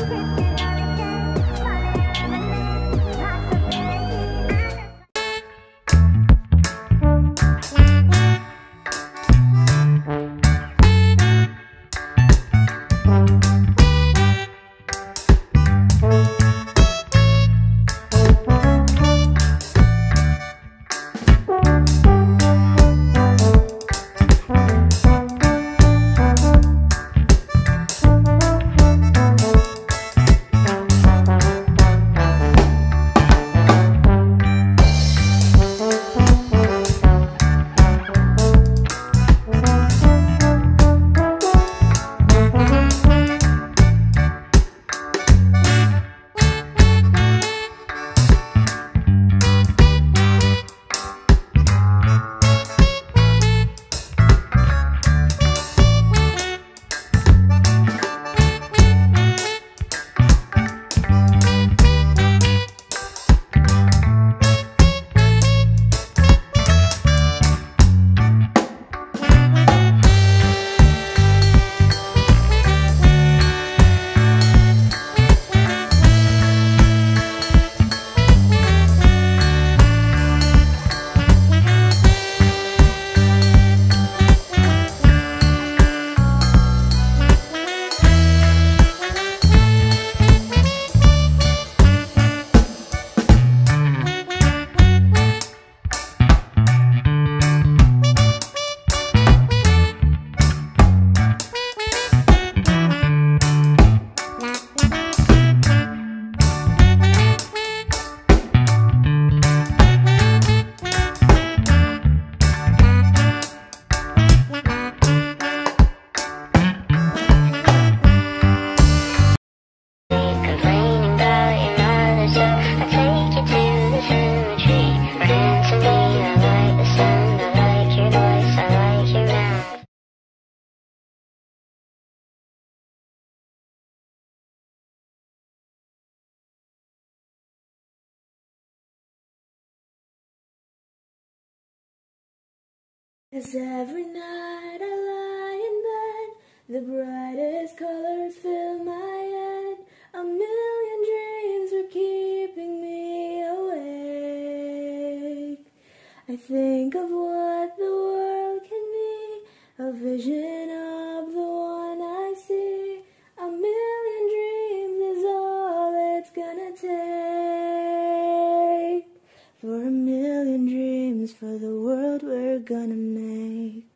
As every night I lie in bed, the brightest colors fill my head. A million dreams are keeping me awake. I think of what the world can be, a vision of the one I see. A million dreams is all it's gonna take. For a million dreams, for the world we're gonna make.